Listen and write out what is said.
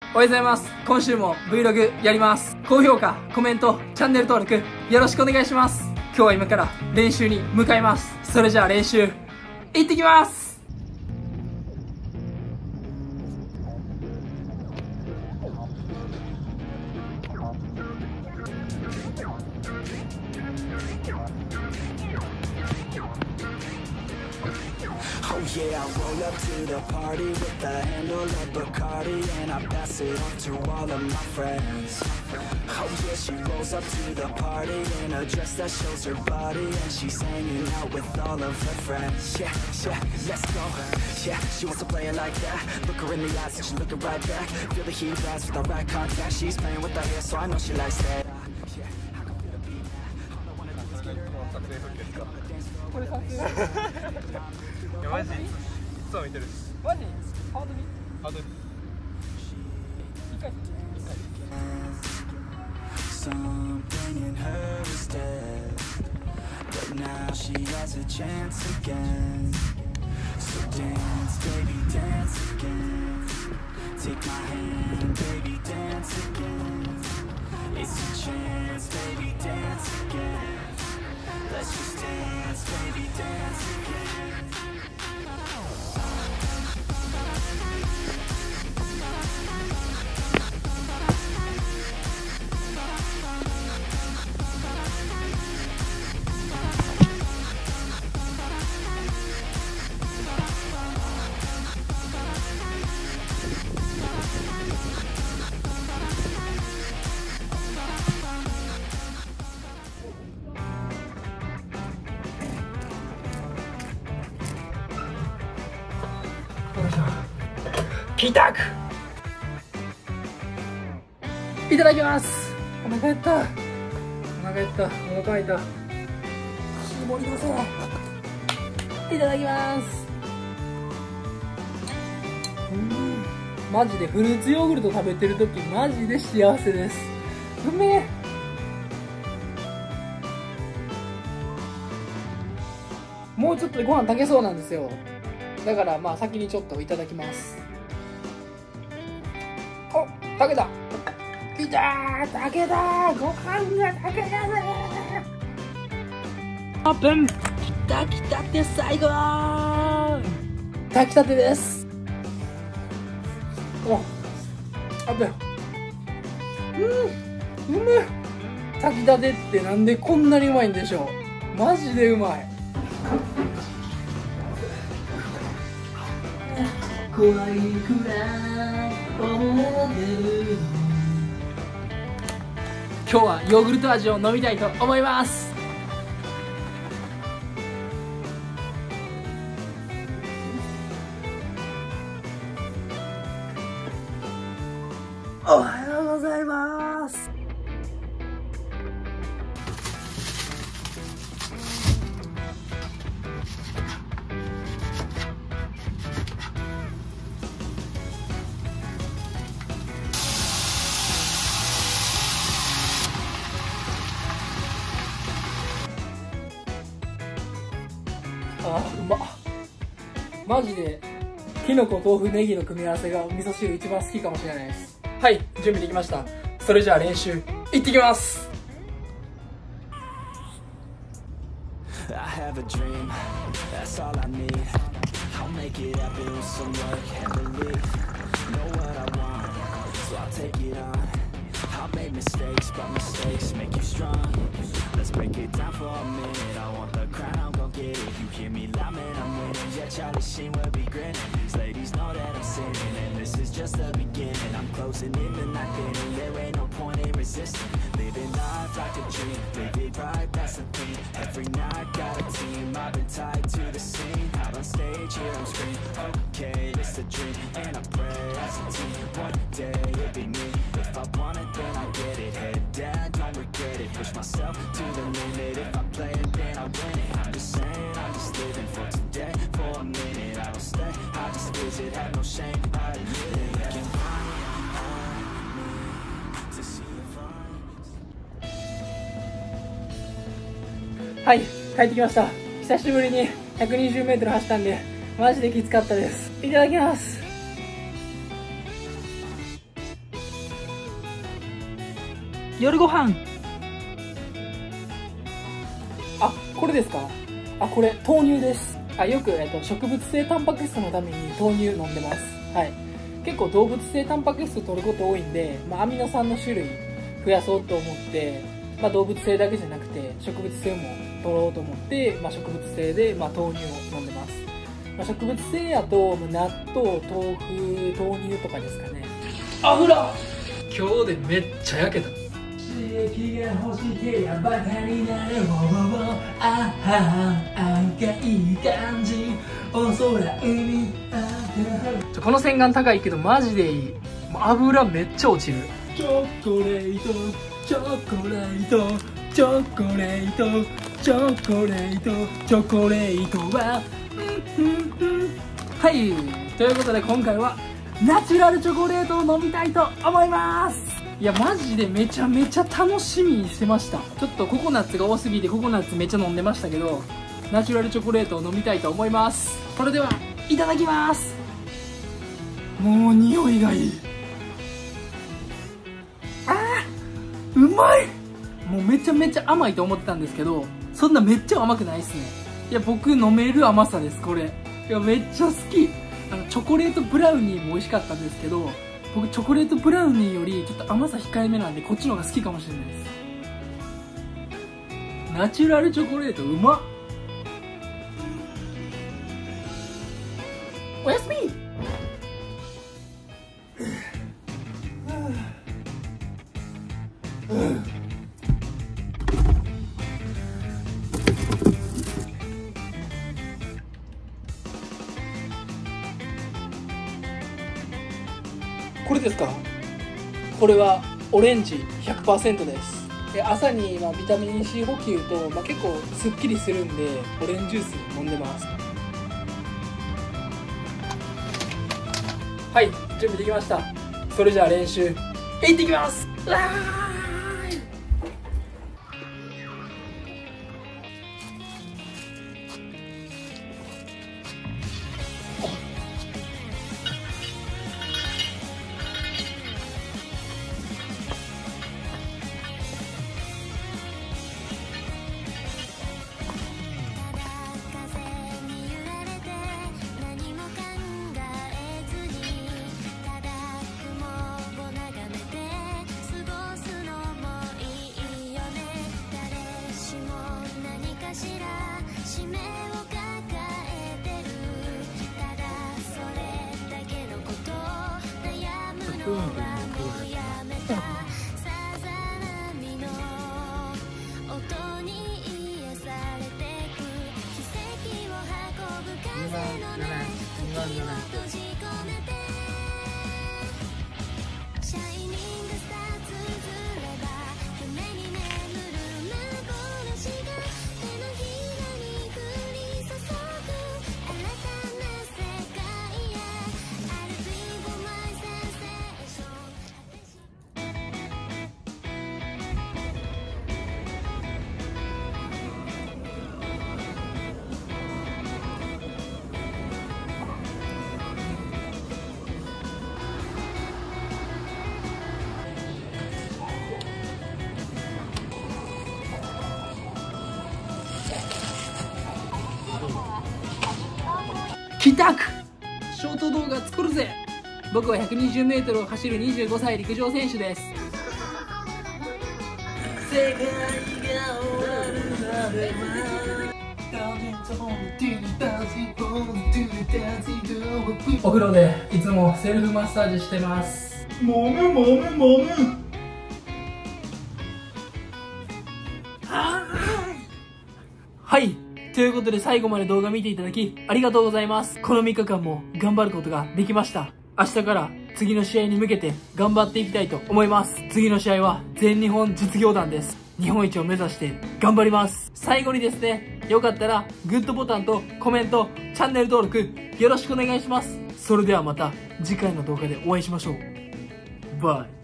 おはようございます。今週も Vlog やります。高評価、コメント、チャンネル登録よろしくお願いします。今日は今から練習に向かいます。それじゃあ練習行ってきます。 Oh yeah, I roll up to the party with the handle of Bacardi, and I pass it on to all of my friends. Oh yeah, she rolls up to the party in a dress that shows her body, and she's hanging out with all of her friends. Yeah, yeah, let's go. Yeah, she wants to play it like that. Look her in the eyes and she's looking right back. Feel the heat rise with the right contact. She's playing with her hair, so I know she likes that. Yeah, I can feel the beat now. All I wanna do is get her in the dance floor. いやマジいつも見てるしマジハードにハードに 1回 Something in her is dead, but now she has a chance again. So dance, baby, dance again. Take my hand, baby, dance again. It's a chance, baby, dance again. Let's just dance, baby, dance again. ピタクいただきます。お腹減った。お腹減った。お腹空いた。絞り出そう。いただきます。マジでフルーツヨーグルト食べてるときマジで幸せです。うめえ。もうちょっとでご飯炊けそうなんですよ。だからまあ先にちょっといただきます。お、炊けた。きたー、炊けたー。ご飯が炊けたぜー。オープン。炊きたて最後ー。炊きたてです。お、あったよ。うめえ。炊きたてってなんでこんなにうまいんでしょう。マジでうまい。怖いくらい思ってる。今日はヨーグルト味を飲みたいと思います。おはようございます。あ、うまっ。マジできのこ豆腐ネギの組み合わせがお味噌汁一番好きかもしれないです。はい、準備できました。それじゃあ練習行ってきます。 I have a dream, that's all I need. I'll make it happen with some work and belief. Know what I want, so I'll take it on. I'll make mistakes, but mistakes make you strong. Let's break it down for a minute. I want the crown, I'm gon' get it. You hear me loud, man, I'm winning. Yeah, Charlie Sheen will be grinning. These ladies know that I'm sinning, and this is just the beginning. I'm closing in the night inning. There ain't no point in resisting. Living life like a dream, live it right, that's the thing. Every night got a team, I've been tied to the scene. Out on stage, here I'm screaming. Okay, it's a dream, and I pray as a team. One day it'll be me. If I want it, then I get it. Head down, don't regret it. Push myself to the limit. If I play it, then I win it. I'm just saying, I'm just living for today. For a minute, I don't stay, I just visit. Have no shame, I admit it. You can find me to see if I はい、帰ってきました。久しぶりに120メートル走ったんでマジできつかったです。いただきます。 夜ご飯。あ、これですか？あ、これ豆乳です。あ、よく、植物性タンパク質のために豆乳飲んでます。はい。結構動物性タンパク質取ること多いんで、アミノ酸の種類増やそうと思って、動物性だけじゃなくて植物性も取ろうと思って、植物性で、豆乳を飲んでます。植物性やと、納豆、豆腐、豆乳とかですかね。油！今日でめっちゃ焼けた。刺激が欲しけりゃバカになれ、あは赤い感じ、お空海この洗顔高いけどマジでいい。油めっちゃ落ちる。チョコレート、チョコレート、チョコレート、チョコレート、チョコレートははい、ということで今回はナチュラルチョコレートを飲みたいと思います。いやマジでめちゃめちゃ楽しみにしてました。ちょっとココナッツが多すぎてココナッツめっちゃ飲んでましたけど、ナチュラルチョコレートを飲みたいと思います。それではいただきます。もう匂いがいい。うまい。もうめちゃめちゃ甘いと思ってたんですけど、そんなめっちゃ甘くないっすね。いや僕飲める甘さです、これ。いやめっちゃ好き。チョコレートブラウニーも美味しかったんですけど、僕チョコレートブラウニーよりちょっと甘さ控えめなんでこっちの方が好きかもしれないです。ナチュラルチョコレートうまっ。おやすみ。これですか？これはオレンジ 100% です。朝にビタミン C 補給と、結構すっきりするんでオレンジジュース飲んでます。はい、準備できました。それじゃあ練習行ってきます。帰宅ショート動画作るぜ。僕は 120m を走る25歳陸上選手です。世界が終わるまではお風呂でいつもセルフマッサージしてます。もむもむもむ。はい、ということで最後まで動画見ていただきありがとうございます。この3日間も頑張ることができました。明日から次の試合に向けて頑張っていきたいと思います。次の試合は全日本実業団です。日本一を目指して頑張ります。最後にですね、よかったらグッドボタンとコメント、チャンネル登録よろしくお願いします。それではまた次回の動画でお会いしましょう。バイ。